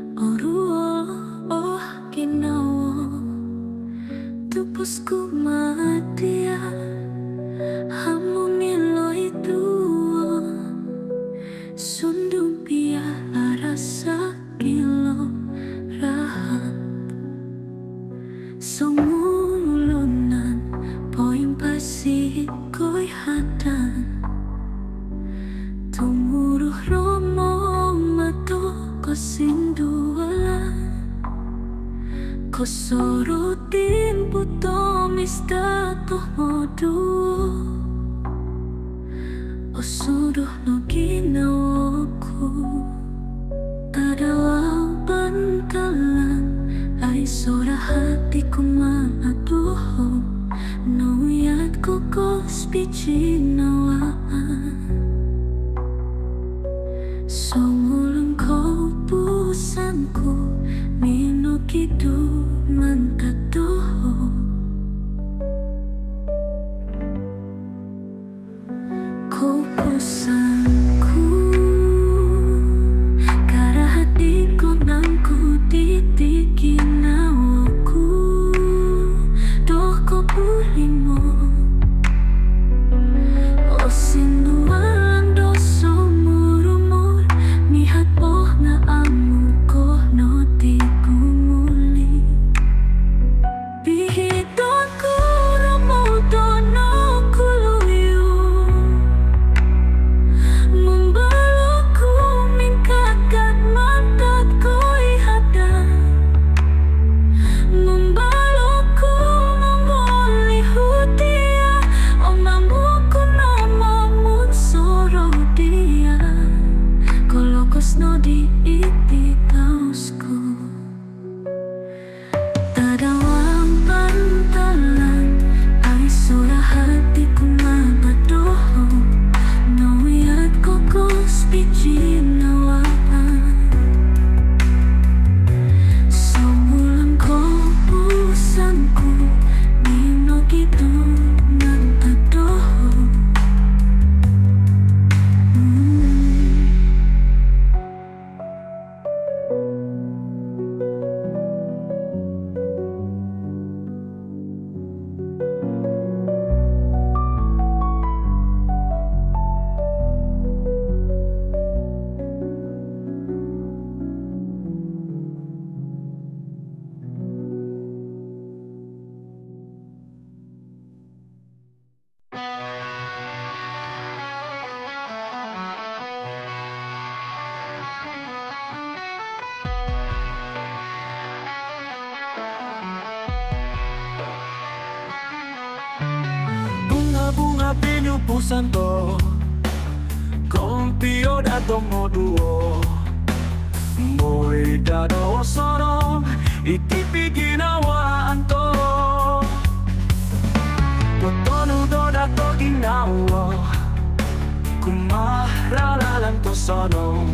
Oruo, oh ginawa, tupusku matia, hamungilo itu, sundumpia arasa kilo rahat, sumulunan poin pasi koi hatan, tumuruh romo mato kosindualan. Kosorotin puto mistato modu osuruh no ginawaku adalah bantalan ay sora hatiku maaduho noyat kokos pichinawaan sumulong ko pusanku minukidu mantatuho ko pusanku kara hatiku nangku titikin awaku doh ko pulimo o sindualan doso murumur nihat poh na amu ko no tiku muli bihidon ko ramoto no kuluyo membalokku mingkakat mantat ko ihada membalokku memoli hutia omamuku namamun soro dia kolokos no di iti kausku tadawang pantalan ay sura hatiku mabadoho noyat kokos pichinawaan sumulang ko pusanku nino gitu nantadoho Bunga-bunga pinupusan to Kompio datong mo duo Mo'y dado sorong Itipi ginawaan to Totonudo dato ginawa Kumaralalan to sonong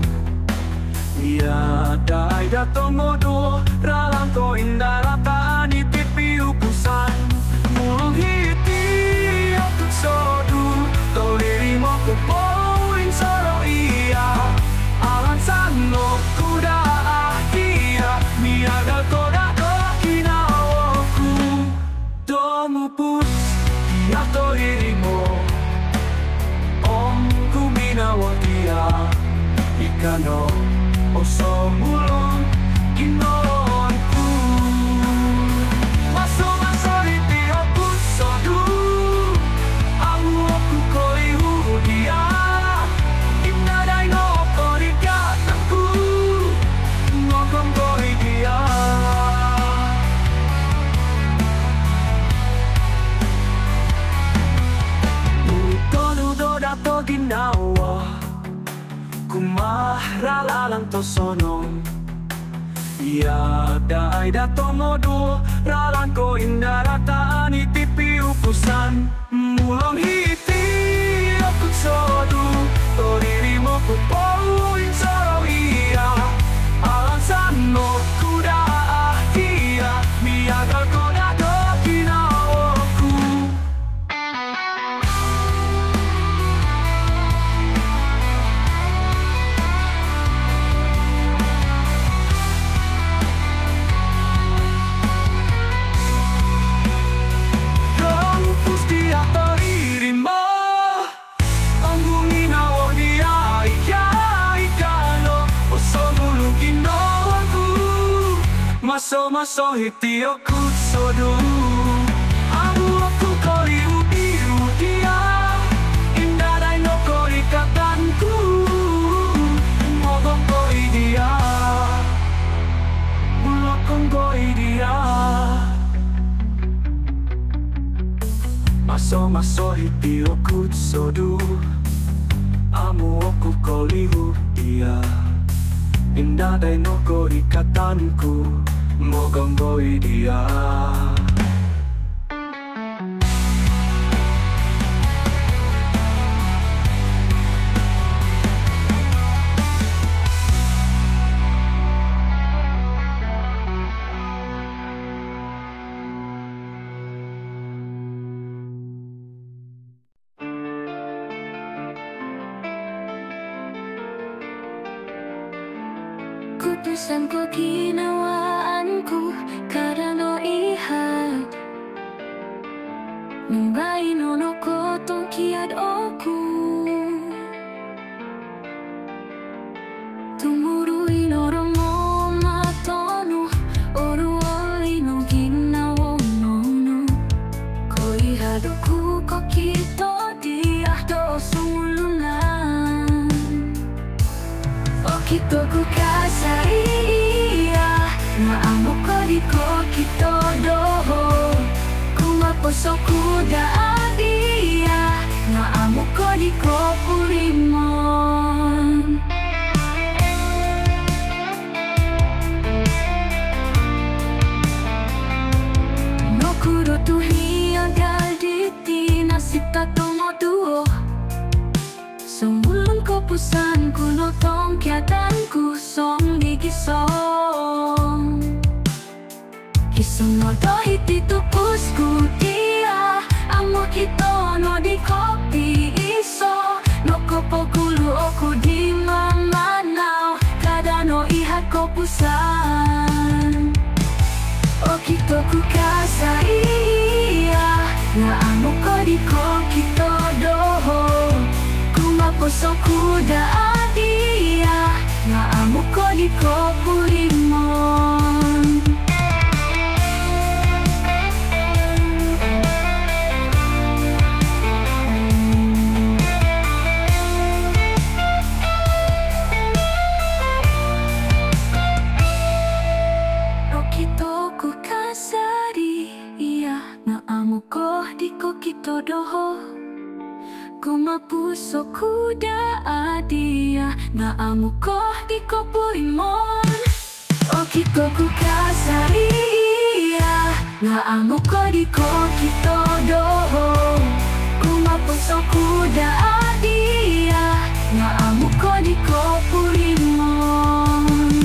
Iadai dato mo duo Ralang to indarataan Itipi upusan Mulong hiti Akut sodu Toliri mo kupoin soro iya Alan sano kuda ahia Miaga koda to kinawoku Domu pus Ia toliri mo Om kuminawatia Ikano Oso mulong Ginoonku Maso iti aku sodu Aku koi hudia Inadai no korikatanku Ngokong koi dia Utonudo dato ginawa Kumaralalang to sonong Iadai dato modu Ralang ko indarataan itipi upusan Mulong hiti akut sodu Toriri mo kupoin soro iya Alang sano kuda ahia Miaga koda to kinawoku Maso hitio kutsodu Amu aku koliu biru dia Indah dai no kori katanku Mogong koi dia Mulokong koi dia Maso hitio kutsodu Amu aku koliu dia Indah dai no kori katanku Mogong koi dia Kutusan ko ginawaanku karano ihat Nungay no ko tong kiad oku Tumurui no mo matono Oru oli no ginawa no Ko ihado ku ko kito di ahdo sumulunan Okito ku kasaiya Na amo ko di ko kito doho Kumaposo ku daadia Na amo ko di ko purimon No kuro tu hiyagal diti Nasita tomo duo Sumulong ko pusan kuno tong kiatanku Song di kisong Kisong no dohiti tupusku dia Amo kito no di kopi iso No kopo kulu oku di mamanao Kada no ihat ko pusan O kito ku kasaiya Na amo ko di ko kito doho Kumaposo ku daadia Na amo ko di ko purimon Okito ku kasari Iya na amo ko di ko kito doho Kumapuso kuda adia Na amo ko di ko puimon Okito ku kasariya Na amo ko di ko kito doho Kumapuso kuda adia Na amo ko di ko puimon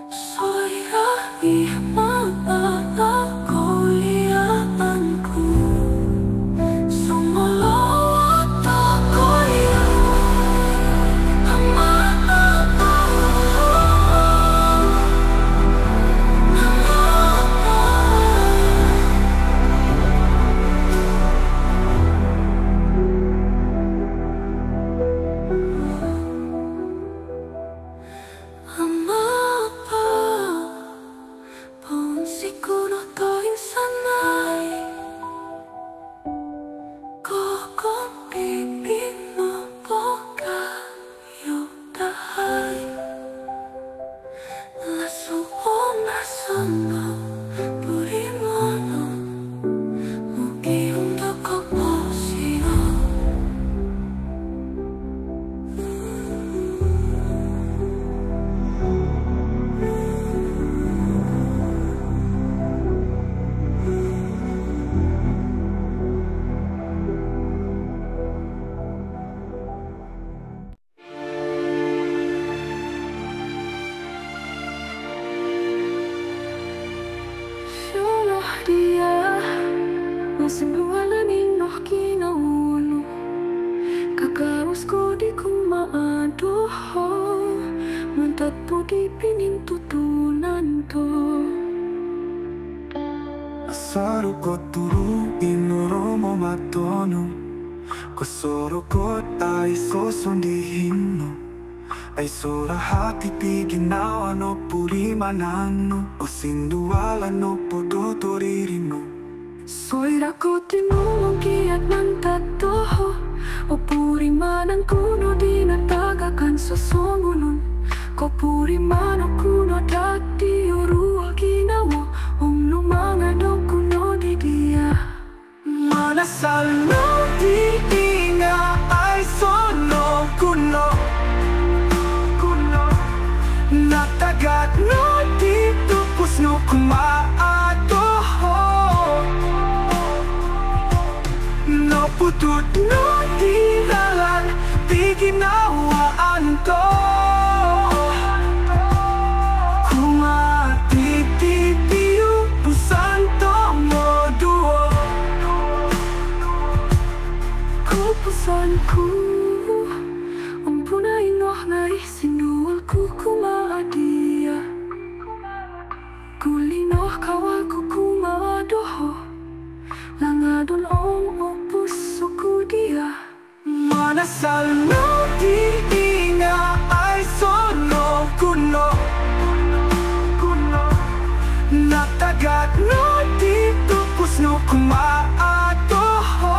Soirahi mapala kuliahanku Sumalawa koya dia masih bualan noh kinauno kakarusku di kumaadoho mantat po di pinintutunan to Asaru ko turu inoromo matono Kosoro ko tai sosondihin no Ay sora hati piginawa no puri manano O sinduala no podotoririno Soira ko tinulong kiat ng tatoho O puri manang kuno di natagakan sa songunon Ko puri manang kuno dati urua ginawa Om lumanga do kuno di dia Manasal no di inga ay sono kuno Natagat no di tupos no kumaatoho No putut no di dalan di ginawaan to Kumatitipiyo pusan to mo duo Kupusan ku Ang punay noh na isinuwal ko kumaadia Kulinoh kawa ko kumaadoho Langadon ong o puso ko dia Manasal no di inga ay sono kuno Natagat no di tupos no kumaatoho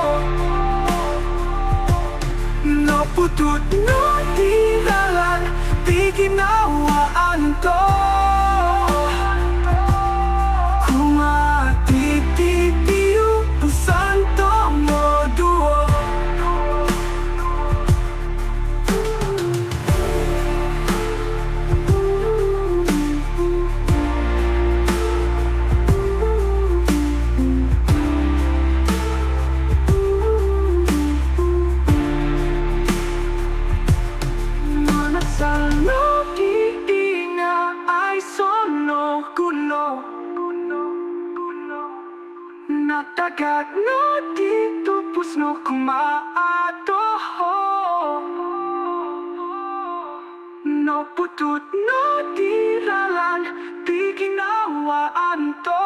No putut no di dalan di ginawaan to Kumatitipiyo pusan to mo duo Manasal no di inga ay sono kuno Natagat no di tupos no kumaatoho No putut no di dalan di ginawaan to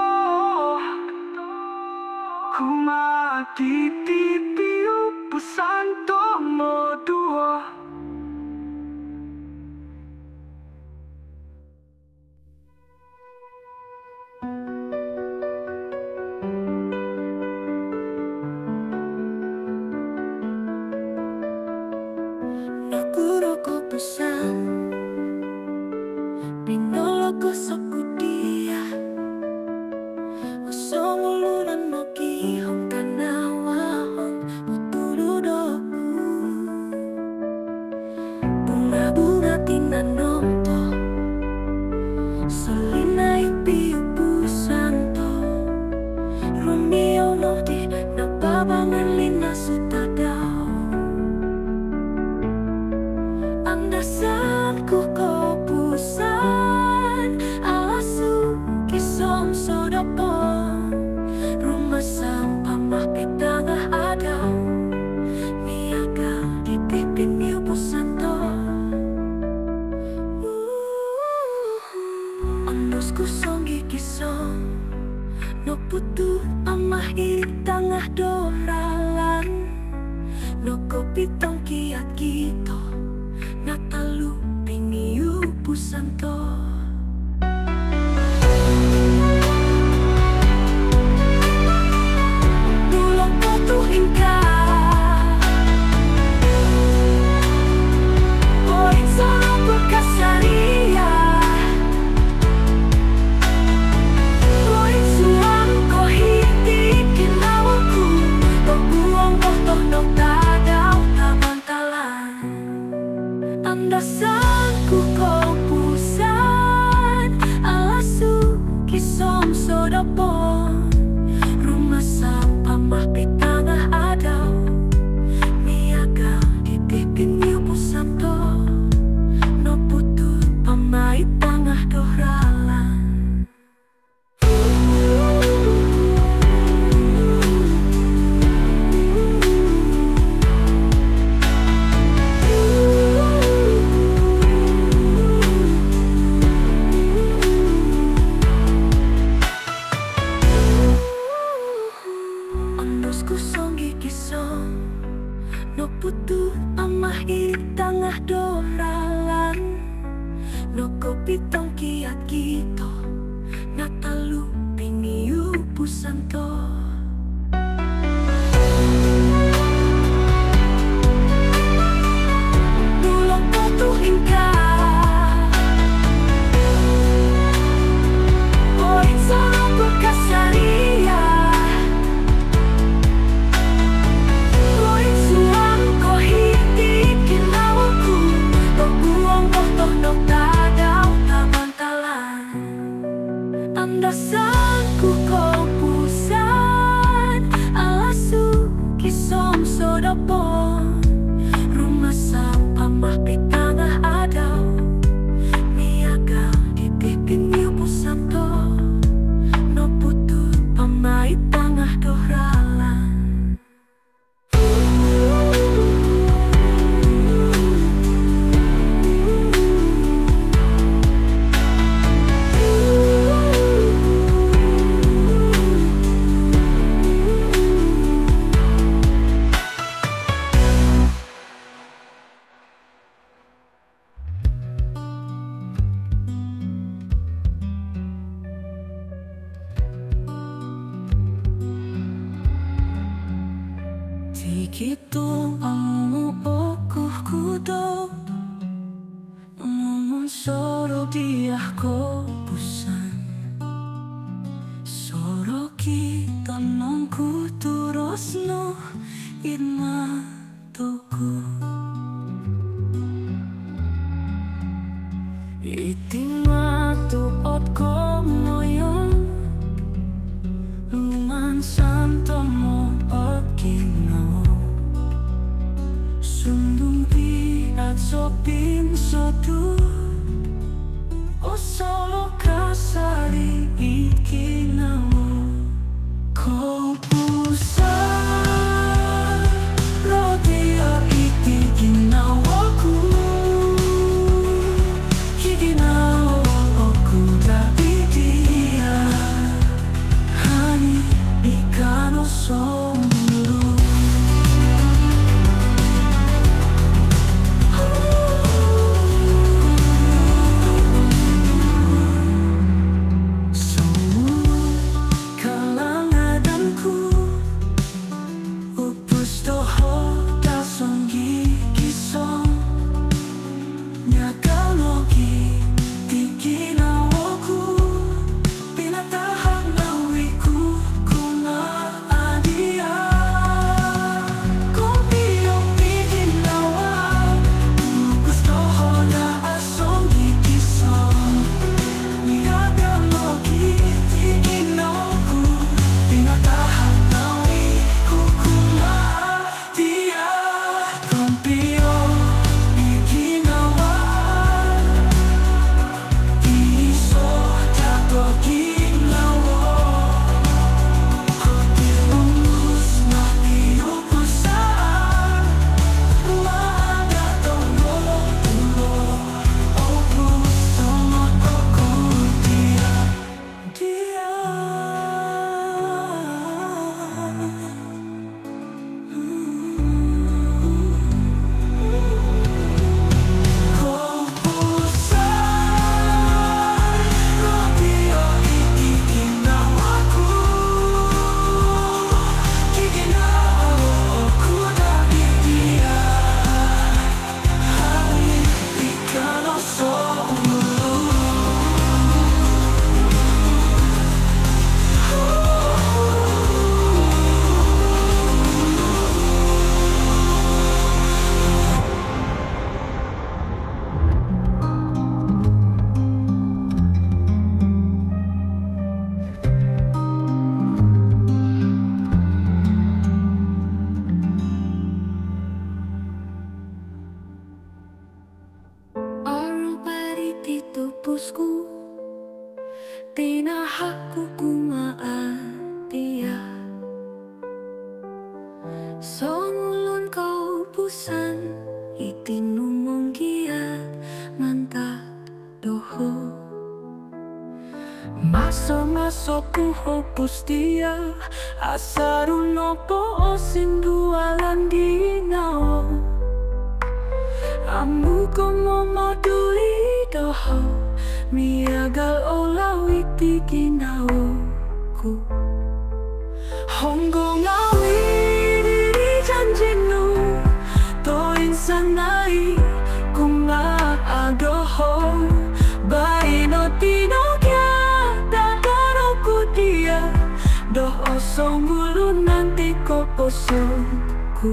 Kumatitipiyo pusan to mo duo Nakuro ko pesan Binolo ko sa kudia Usongulunan mo kihong tanawahong Puturudoku Andosku song gigi song no putu amah iri tangah doralan no kopi tong kiat gitu natalu pingiu pusanto. Dulong kotu ingka boy sarang berkasaria boy suang ko hiti kinawaku pagbuang botoh no tadaw tabantalan andasanku ko pusan alasu kisom sodapon rumah sampah mahpi tangah adaw niaga dipipin niu pusanto no putu pamait tangah dohralan. Andosku song gigi song no putu amah iri tangah doralan no kopi tong kiat gitu natalu pingiu pusanto. Dulong kotu ingka boy sarang berkasaria boy suang ko hiti kinawaku pagbuang botoh no tadaw tabantalan andasanku ko pusan alasu kisom sodapon rumah sampah mahpi tangah adaw niaga dipipin niu pusanto no putu pamait tangah dohralan. Tikitu amu okuh kudo Mumun soro diah ko pusan Soro kita nongku turos no irma toku Itima tu otko moyo Luman santo mo okino Sundung at sopin sotu O solo kasari ikinamu Ko pusan Rodia iki ginawaku Kiginawa bosku, tinahaku kumaatia. Songulun kau pusan, itinumong giat mantap doho. Maso kuho pustia, asarun opo osindualan dinao. Amu komo moduli doho, miagal olawi tiginao ku. Honggo ngawi diri janjinu, to insanai kunga adoho. Baino tino kya dadaro kudia, doh osong ulu nanti ko posongku.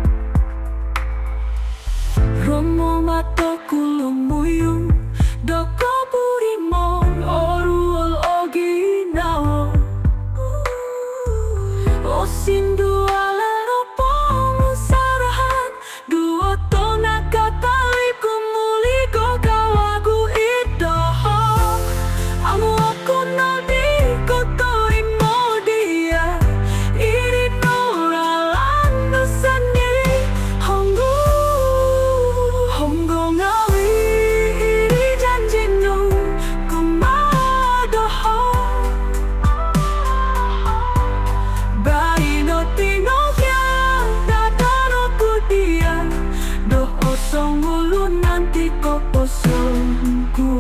Romo mato kulumuyu, doko burimo oruol oginao. Osindu ala opo musarahan, duo tona katali kumuli go kawagu idoho. Amu aku nadi kotori modia, iri noralan nusani honggu. Honggo ngawi iri janjinu kumadoho. Baino tino kya dadaro kudia, doh osong ulu nanti ko posongku.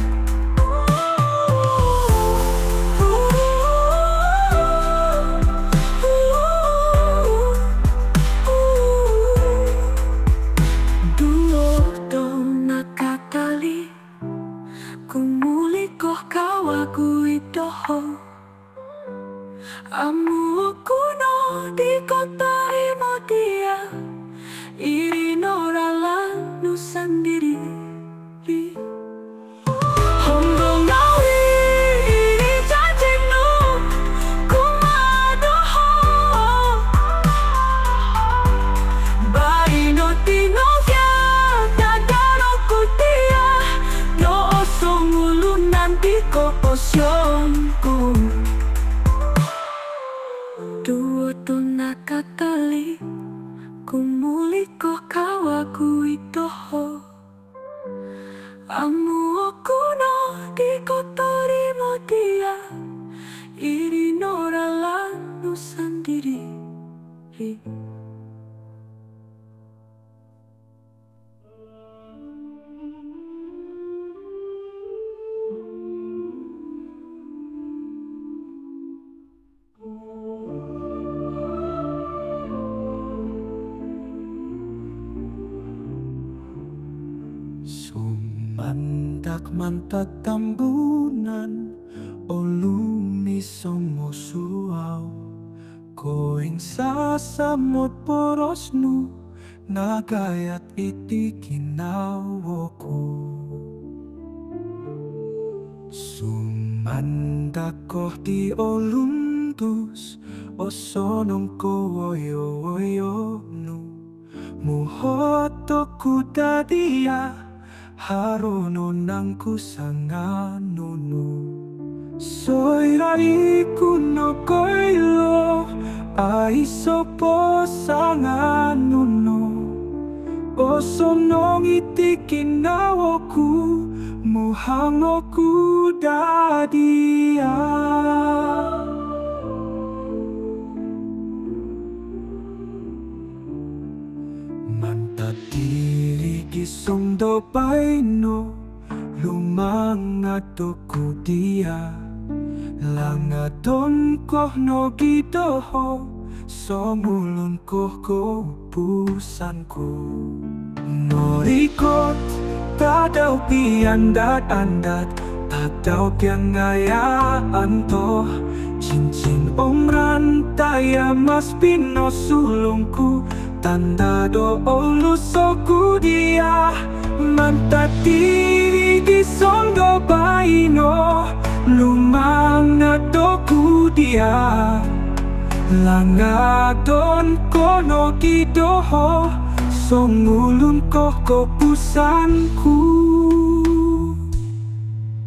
Duo dona katali, kumuli koh kawaku idoho. Amu kuno di kota Imodia, iri noralan nusandiri. Honggo ngawi iri janjinu kumadoho. Baino tino kya dadaro kudia, do osong ulu nanti ko posongku. Duo tona katali, kumuli koh kawaku idoho. Amu okuno di kotori modia, iri noralan nusandiri. Sumandak mantat tambunan, olumi somo suaw. Koing sasamot porosnu, nagayat iti kinawoku. Sumandak koh di oluntus, osonong ko woyo nu. Muhoto kudadia, harono nang kusanganunu. Soira iku no koilo, aiso posanganunu. Osonong itikinawoku, muhangoku dadia. Mantat diri gisong do baino, lumangato kudia. Langadon koh no gidoho, somulun koh ko pusanku. Norikot tadaw piandat-andat, tadaw piangayaan to. Cincin omran taya mas pinosulungku, tanda do olusoku dia. Mantat diri gisong do baino, lumangato kudia. Langadon kono gidoho, songulun koh ko pusanku.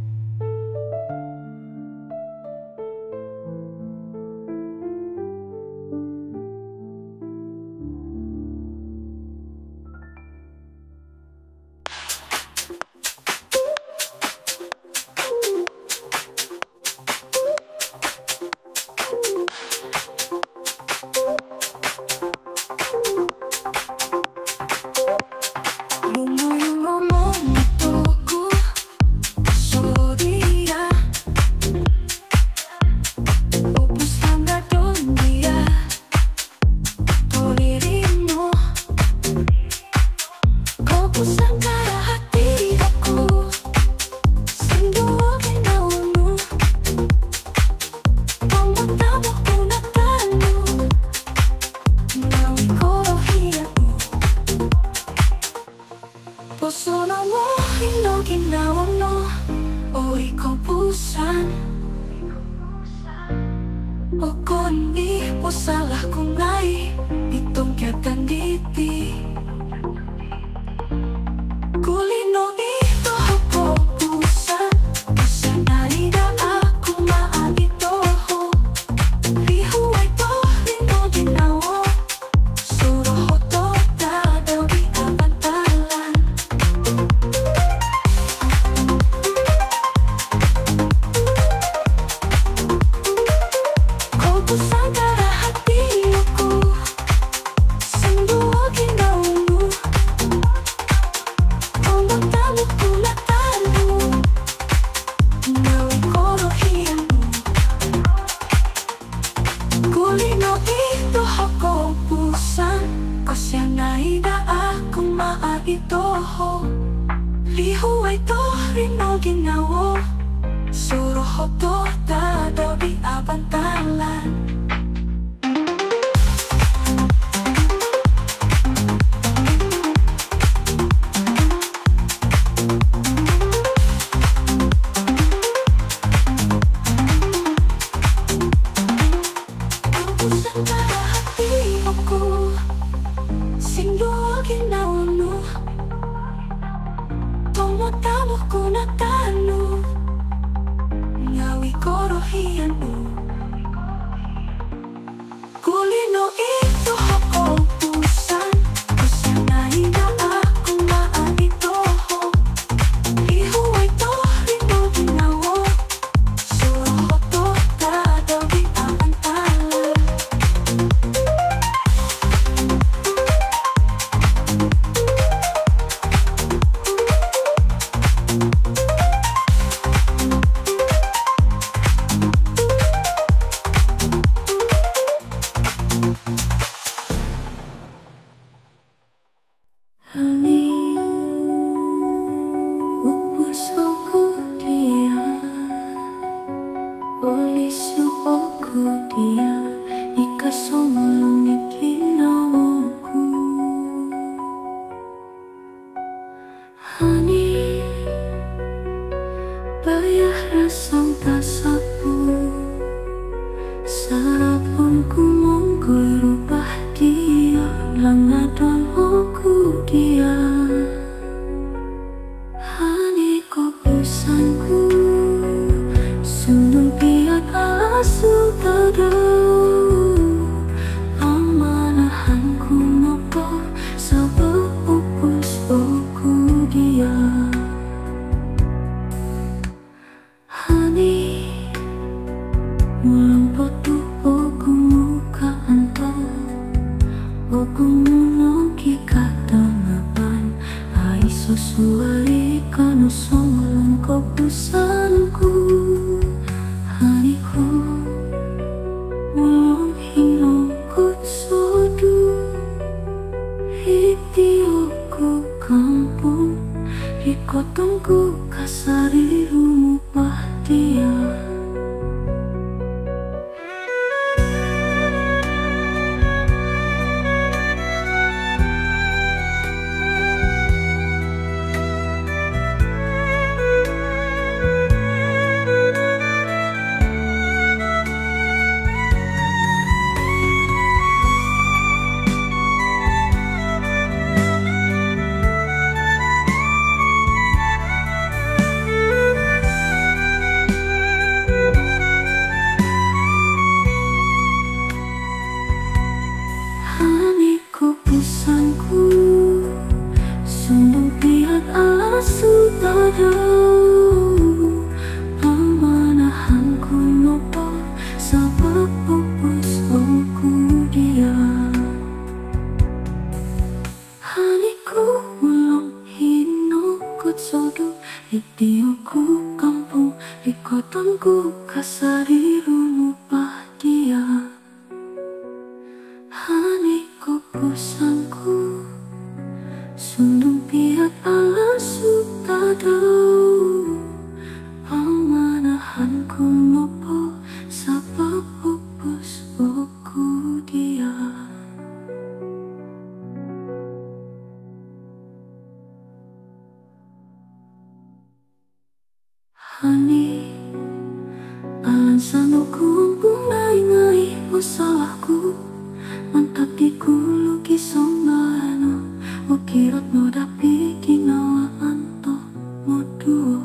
ginawa o ikaw pusan. O kundi po salah kung ay itong kiatan diti. Kulino ito ako pusan, kasi naida ako maagito ho. Lihuay to lino ginawa, suruho to dadaw di abantalan. Kung pusan karahati ako, sangguo ginawa mo. Kung magtalo ko na talo, naway korohiyan mo. Kulino ito ako pusan, kasi naida akong maagito ho. Lihuay to rino ginawa, suruho to dadaw di abantalan. Ang pusan karahati ako, singgo ginawa mo. Tumutamo ko na talo, ngawi korohiyan mo. Kulino ito ako pusan, kasi naida akong maagito ho. Lihuay to rino ginawa, suruho to dadaw di abantalan. Honey, puso ko diyan, puso ko diyan, ikasumulong ikinawa ko. Honey, bayah rasang tasapu, sarapun ku monggoy rubah dia, langadon aku dia. Hani ko pusanku, sundul biat asu tadaw. Pamanahanku nopo, sabab upus aku dia. Hani, mulang potu aku muka anto, aku munoki kata ngapan, ai sesuai kanu songolong ko pusanku. Haniku, mulong hinong kutsodu, hitiyoku kampung, ikotongku kasari rumupah dia. Haniku pusanku, sundul biat asu tadaw. Pamanahanku nopo, sabab pupus aku dia. Haniku mulong hino kutsodu, hitiyoku kampung, ikotonku kasari rumupah dia. Haniku pusanku, sundul biat asu tadaw. Pamanahanku nopo, sabab pupus aku dia. Hani alan sanoku bungai-ngai o salahku mantapiku luki sombano o kirot no dapi ginawa anto mo duo.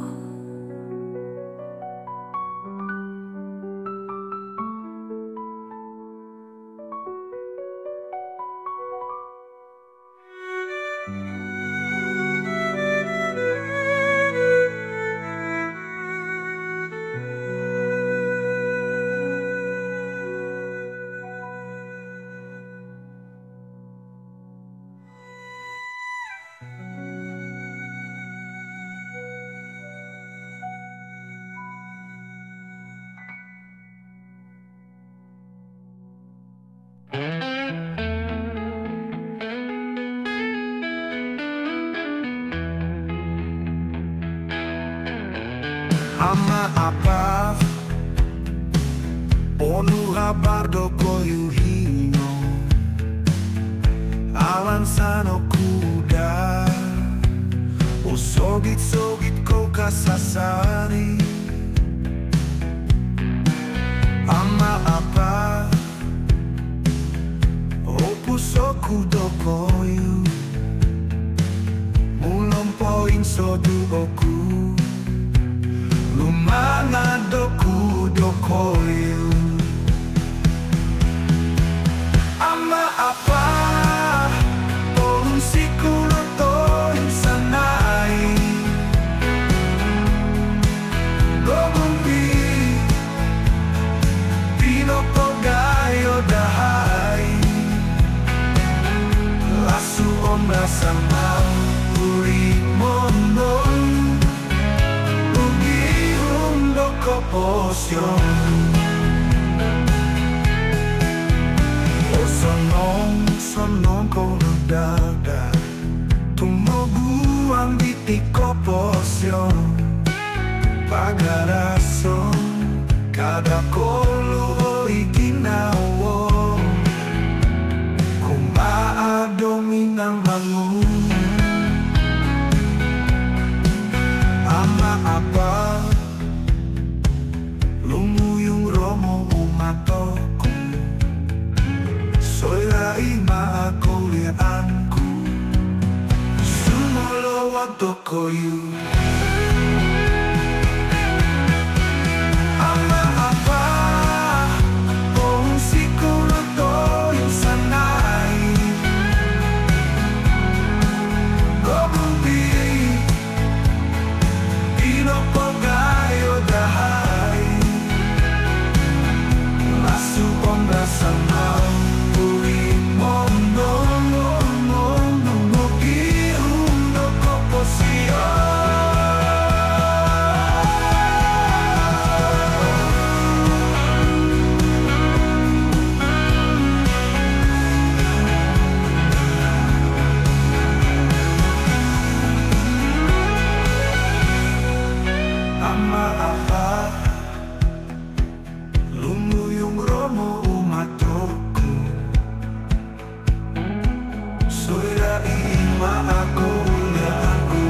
Ama apa Onu habardo koyu hino Alan sano kuda O sogit-sogit ko kasasari Ama apa O pusoku do koyu Mulompoin so duoku Lumana doku dokoyu Ama apa Polun sikuro toin sanai Gogumbi Pino pogayo dahai Lasu ombra sama Uri mondon Potion O sonong ko dada Tumubuang di ko potion Pagarason Kada kolo ikinawo Kumaadomin ang mangun Ama apa Lumuyong romo umatoko Soy laima ako lianku Sumolo wa tokoyu Ama apa Kung siguro to yung sanay Gobumbi Pinopogayo dahay Lasu ombra sama Uri mondo Mogi undo koposio Ama apa Lumuyong romo umatoku Soy laima ako lianku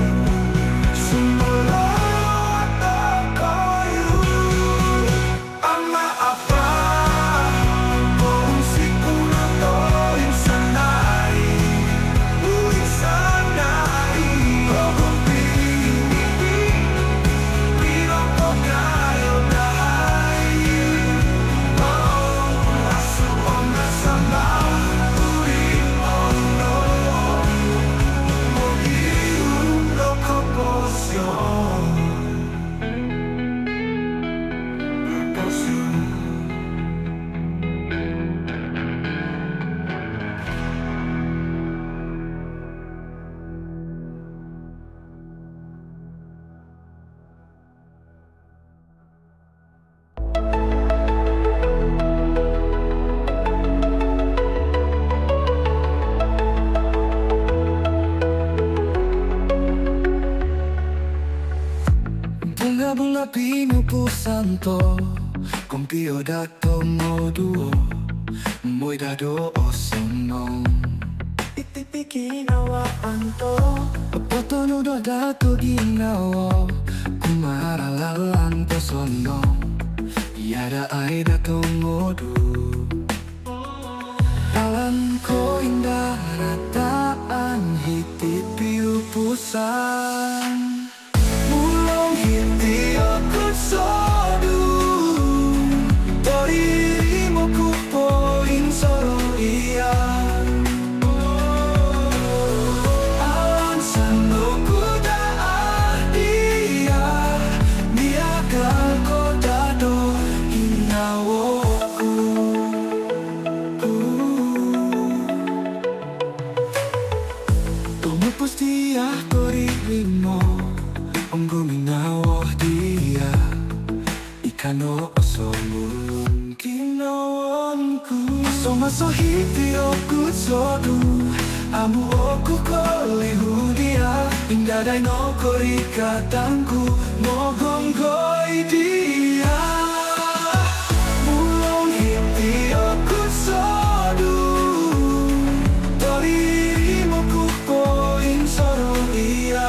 Sumolo tokoyu Ama apa Kung siguro to yung sanay Uy sanay Gogumbi Pinopogayo dahay Lasu ombra sama Uri mondo Mogi undo koposyon Bunga-bunga pinupo santo Kumpio dato mo duo Mo'y dado o sonong Itipi ginawaan to Papotono do dato ginawa Kumarala pusan mulong hindi ako sodu Torimo ko po insoro iyan Awan sa nukuda dia Niagal ko dado inawo ko Tumupos dia torimo Ang guminawa dia Ikano oso mulong ginawan ko Somasohiti oku sodu Amu oku kolihu dia Indaday no korikatangku Mogonggoy dia Mulong hiti oku sodu Torimo ku poin soro iya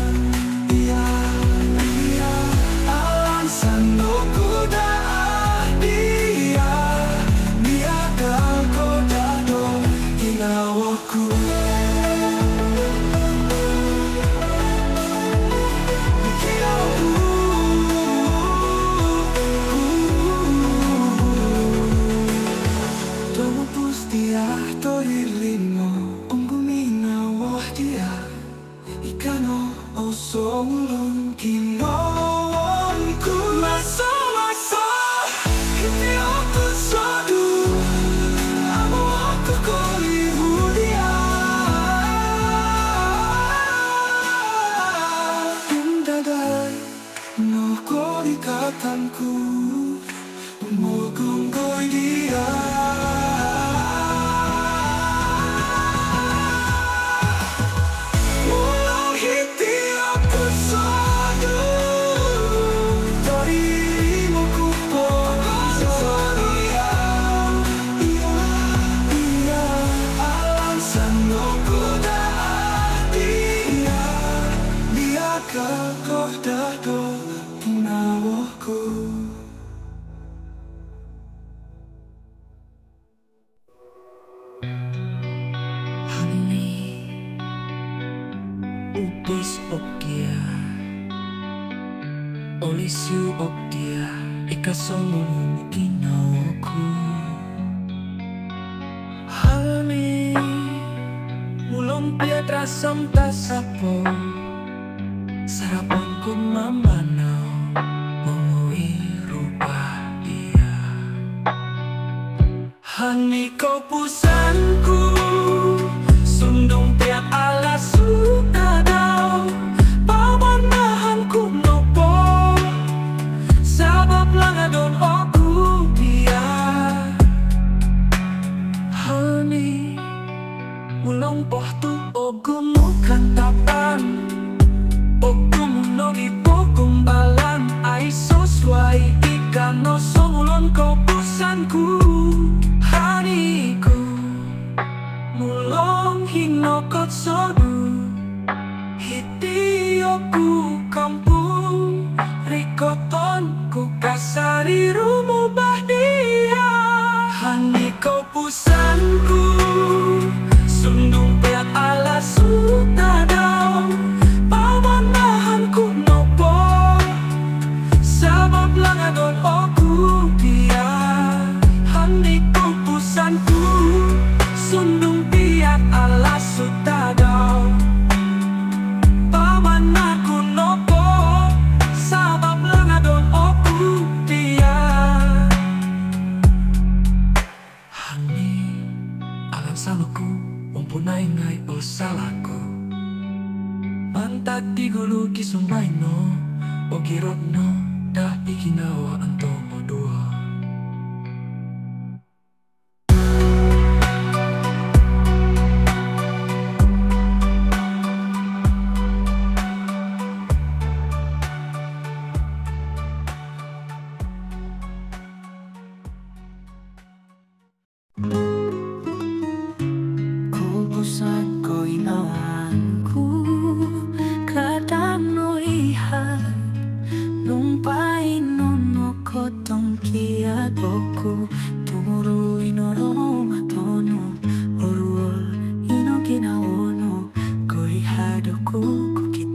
Alan sandoku da dia Niagal ko dado ginawaku Tumupos dia torilino Ungguminawa dia Ikano oso mulong ginawan ko Maso Hindi ako sodu Amo ako kolihu dia Indaday no korikatanku Mogonggoy dia Mulong hiti ako sodu Torimo ko po insoro iya Alam sa nukuda dia Niagal ko dado inawo ko Upos okya Olisiu okya Ikasomulong ginawaku Honey Mulong piedra samta sapo Sarapan ko mamanaw Mumuwi rupa dia Honey kau pusanku Sundong tiap alas sudah daw Pamanahan ko nopo Sabab lang adon aku dia Honey Mulong pohtu o gumukan tapan O gumunog ipo kumbalan Ay sosway ikano somulon ko pusanku Honey ko Mulong hinokot sodu Hitioku kampung Rikoton ku kasari rumubah dia Hani kau pusanku Sundung peat ala sutadaw Pamanahan ku nopo Sabab lang adon oku dia Hani kau pusanku Sundung piat ala sutadaw Pamanaku nopo Sabab lang adon oku dia Hani alam salahku Umpunay ngay o salahku Mantag di gulu kisumay no O kirot no Da ikinawa anto mo dua Kubusan ko inawanku Kadang no ihat Nung painono ko tong kiat boku Tumuru inoro matono Oruol ino ginawono Ko ihado ko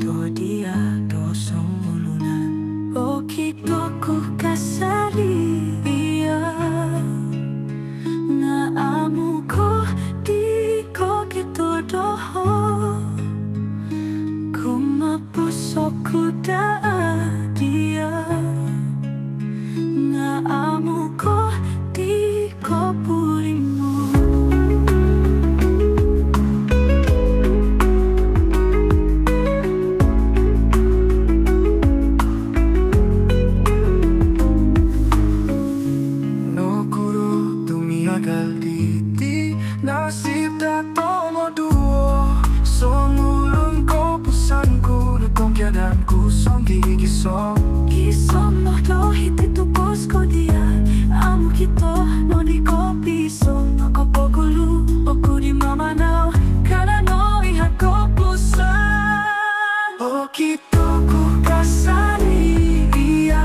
puso. Kisong no hiti tu posko dia. Amo kito no di ko piso. Ako pogulu, oku di mamanao. Kana no ihat ko pusan. O kito ku kasani iya.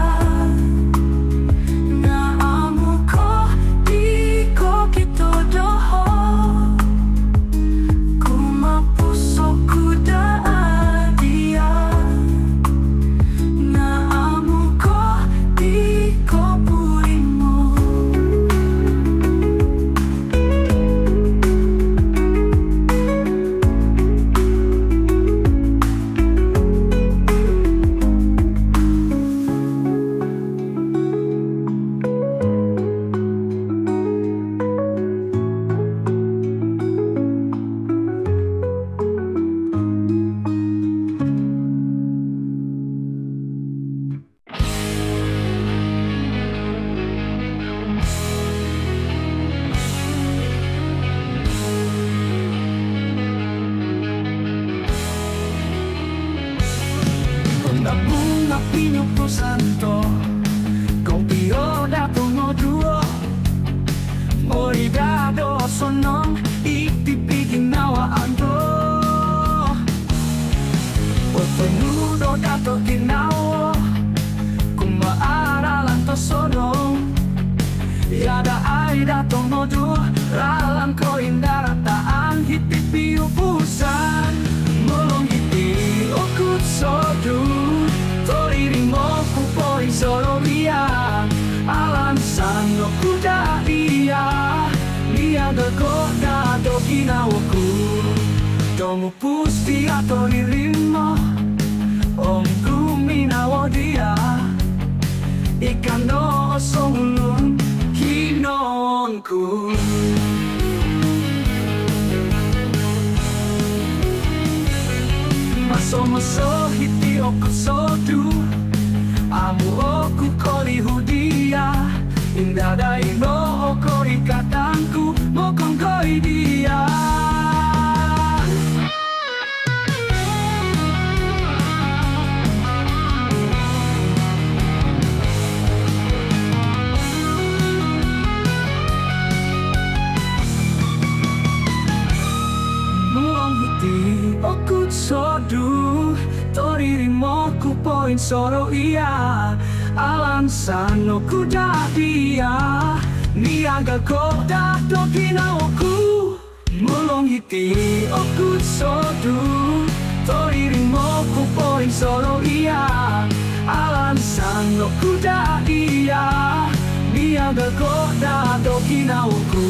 Na amo ko di ko kito doho. Kuma puso ku daan dia. Na amo ko di ko purin mo. Onda bunga pinyo po santo, kopio dato mo duo. Morigado sonong, itipigin nawa ando. Penudo dato ginawa, kung maaralan to sonong. Yada ay dato mo duo, ralan ko indarataan, hitipi ubusan. Molong hiti okut sodu, toriri mo kupoin solo ria. Alansan no kuda iya, nia gagoda do ginawaku. Domu pusti ato ririmo, om guminawo dia. Ikan no songulun hinonku. Maso hiti oku sodu, amu oku kori hudia. Indadai no okori katanku, mokongkoi dia. Mulong hiti okut sodu, toriri mo kupoin soro iya. Alansan no kuda dia, niaga koda do ginawaku. Mulong hiti okut sodu, toriri mo kupoin soro iya. Alansan no kuda dia, niaga koda do ginawaku.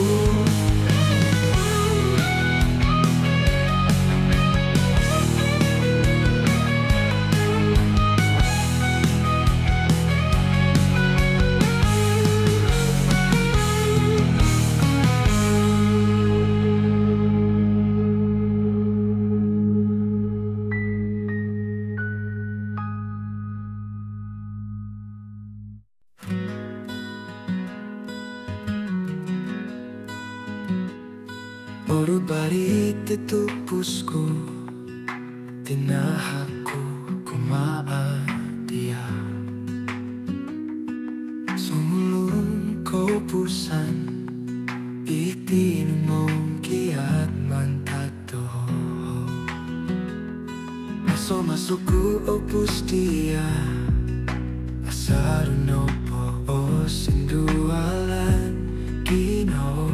Barit itu pusku, tinahaku kumaan dia. Sumulun ko pusan, itinumong kiat mantato. Masuk opus dia, asaruno po sindualan gino.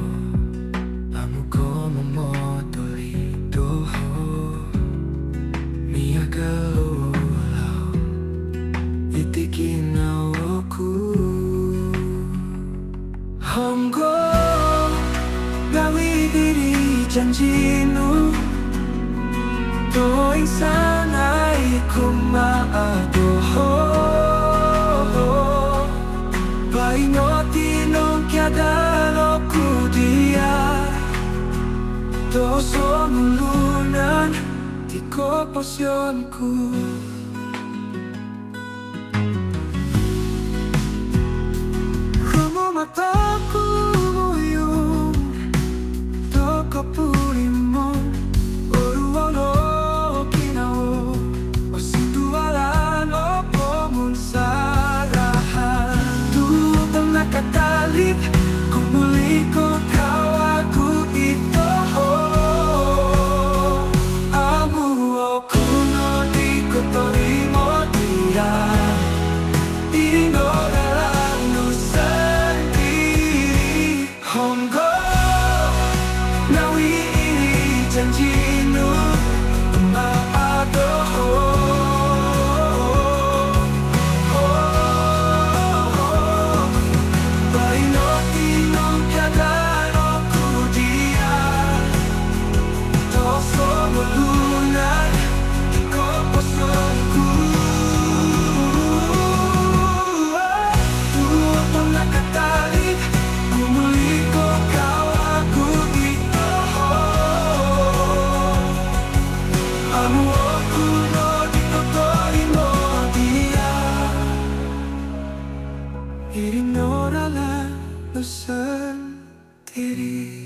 Honggo gawi diri janjinu, to insan ay kumaadoho. Paingoti nung kiadalo ku dia, to somulunan di ko posyonku. Mataku muyung, toko purimo, oruano kinawo, osindualan opo mulu. Ignoralah lu sendiri.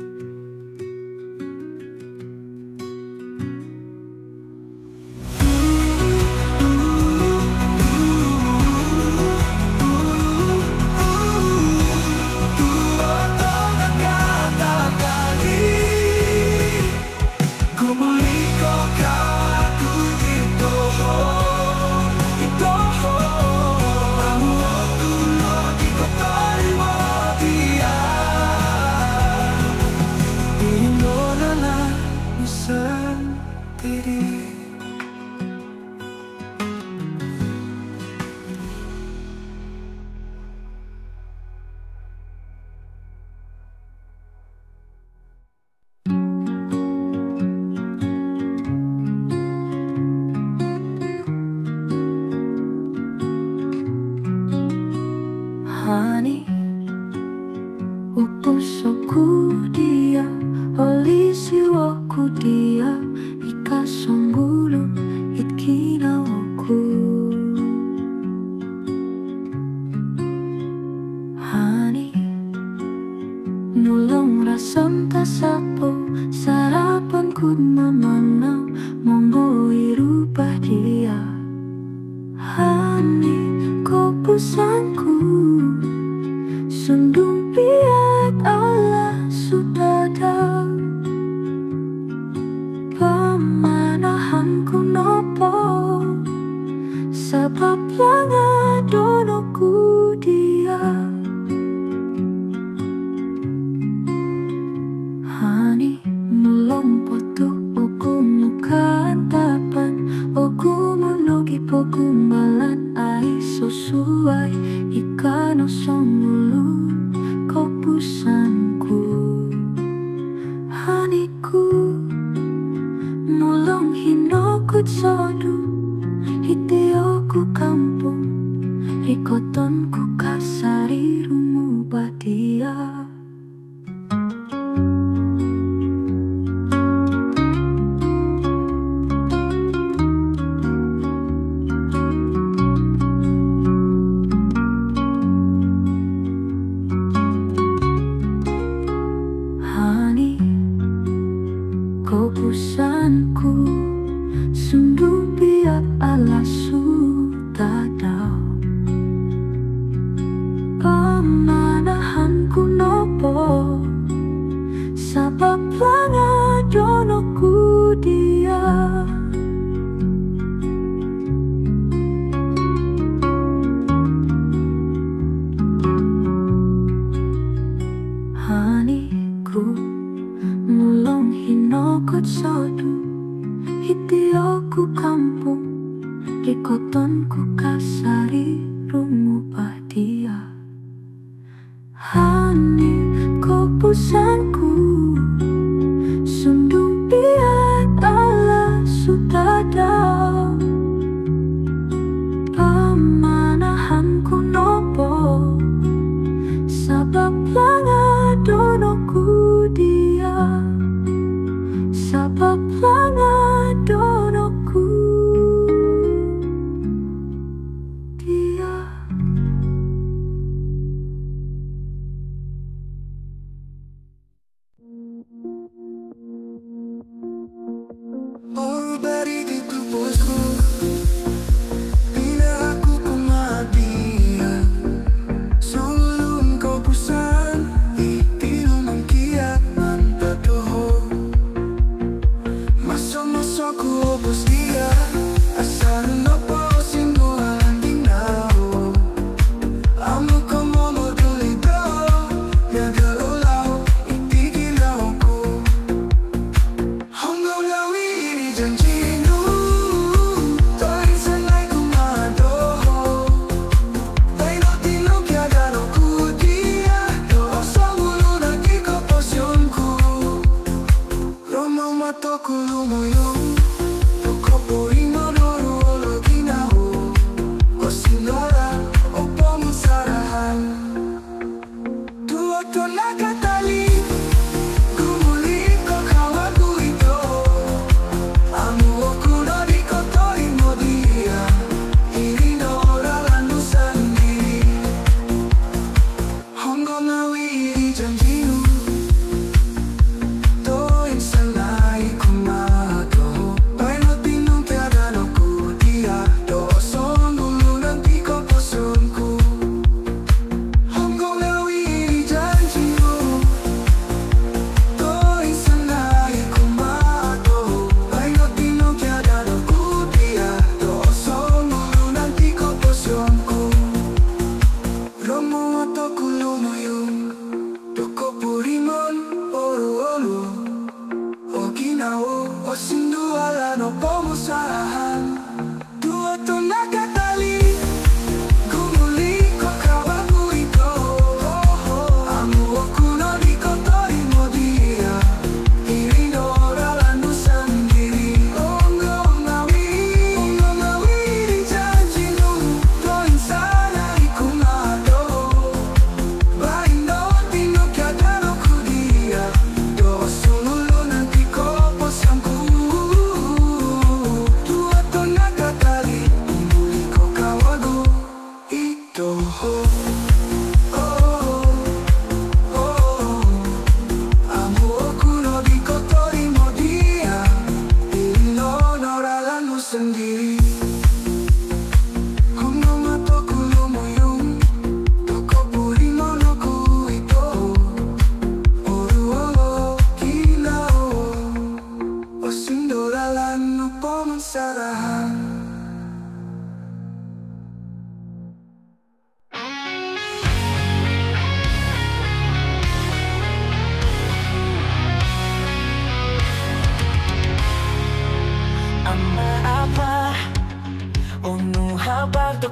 Hani upusoku dia, olisiwoku dia, ikasombulu itkinawoku. Hani nulong rasam tasapo, sarapanku mamana, monggo irubah dia. Hani kopusanku, sundung biak Allah sudada. Pamanahanku nopo, sebab yang adonoku dia. Hani mulong potu oku muka antapan, oku munogi pogumbalan ai sesuai ikan osomulu kopusanku. Haniku mulong hinokut sodu, hitioku kampung, rikotonku kasari rumu badia. Kopusanku, sundung biak Allah sudada. Pamanahanku no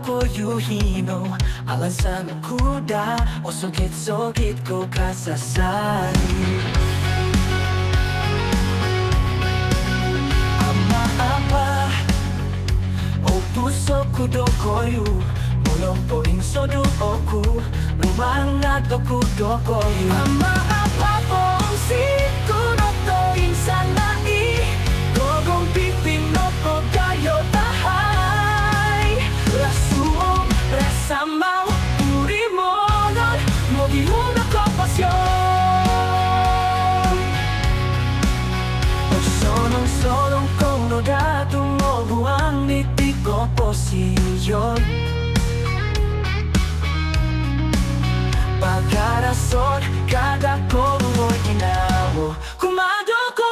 ko'y hino alang sa kuda o sugit-sugit ko kasasali. Ama apa o puso ko do ko'y mulong poing sodo oku lumangat oku do ko'y ama apa po si kuno to insanai gogong pipin no po kayo tahay lasuong resamau puri monon mogihuna ko pasyon o sonong-sonong kong no datung mo buang niti ko posisyon pagkarason kada ko mo'y inawo kumado ko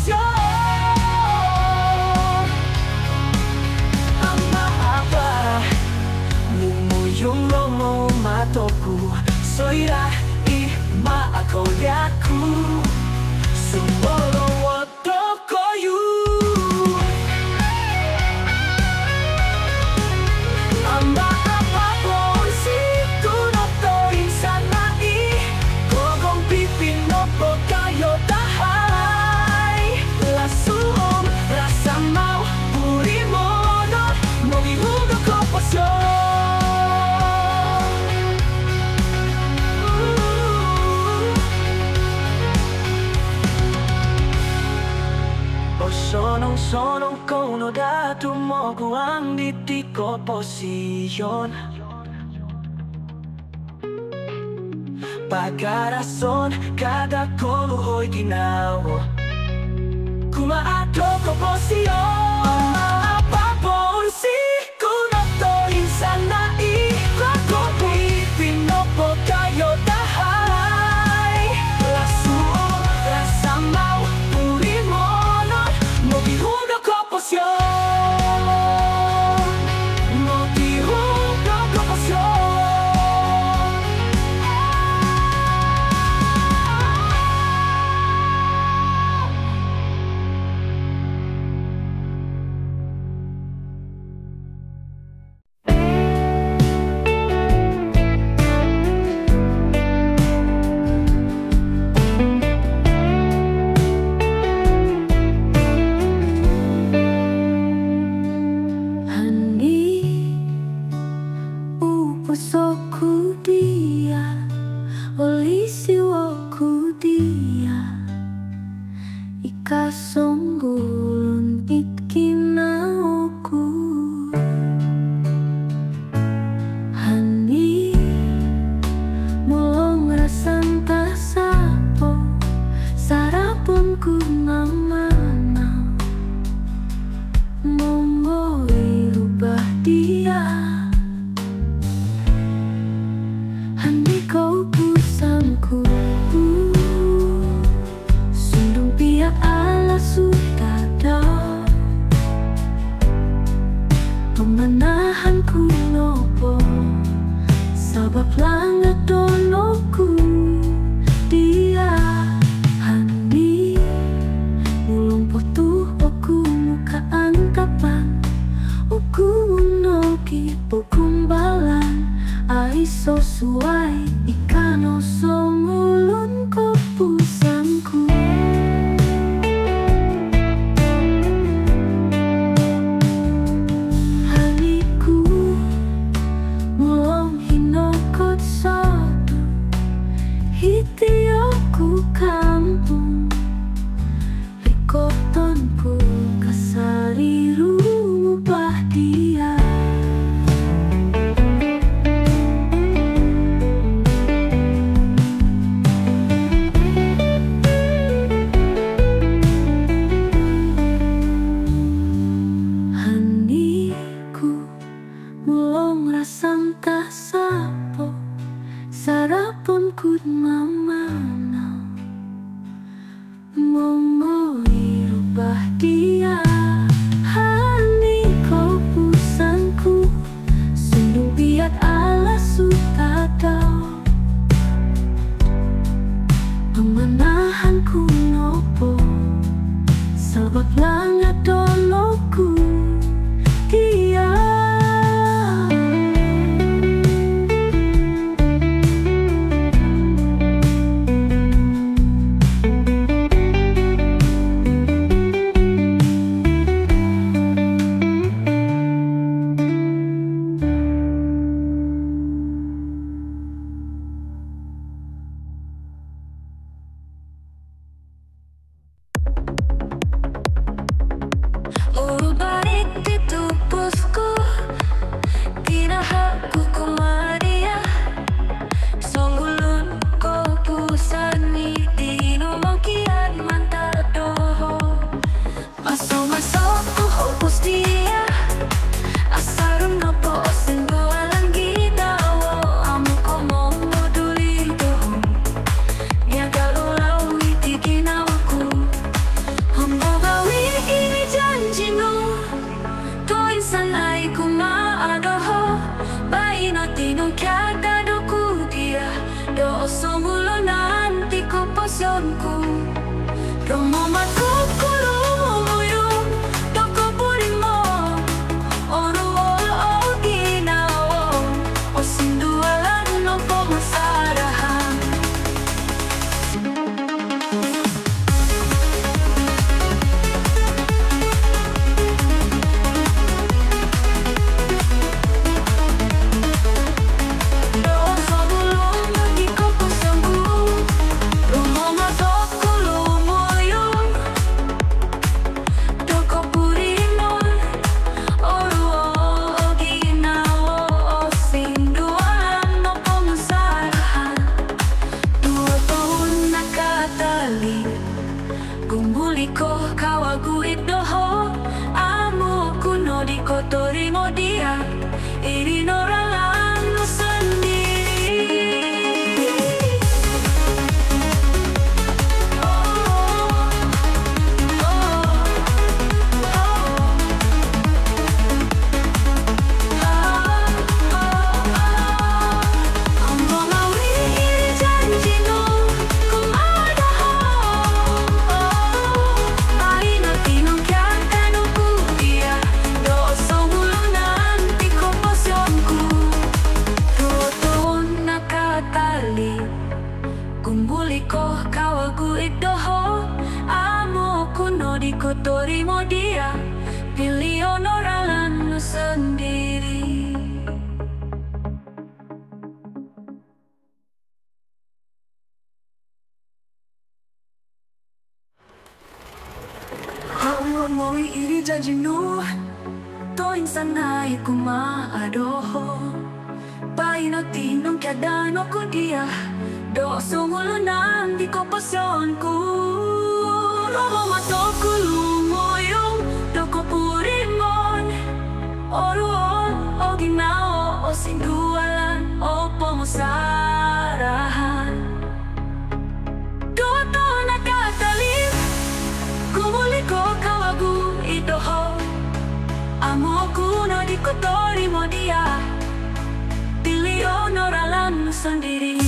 posyon ang mahaba mumuyong lomo matoku soira i maakolyaku sumolo wato koyu ang mahaba po si kuno to insanai gogong pipin no po kayo tahay lasuong rasa mau puri mono mogihugo ko pasyon o sonong-sonong ko no datu mo guang niti ko posisyon pagkarason kada ko ho'y ginawa kumaadto ko posisyon mapapon si kuno to insanai kako pipin no po kayo tahay lasuong rasa mau puri monon mogihugo ko posisyon mogihugo ko posisyon Langit doloku dia pasionku. Romo matuku lumuyung doko purimo oru oginao osindualan no pemasarahan. Gumbuliko kawagu idoho amo kuno di kotori modia iri noralan sendiri. Gumbuliko kawagu idoho amo kuno di kotori modia pilih onoralan lu sendiri. Hau moi iri janjinu to insana ikuma adoho paino tinong kiadano ko dia do sungulunan di ko pasionku. Romo matoku lumuyung do ko purimon oruon o ginao o sindualan o pemusarahan. Doto nakatalip gumuliko kawagu idoho amo kuno di kotori modia pilih onoralan sendiri.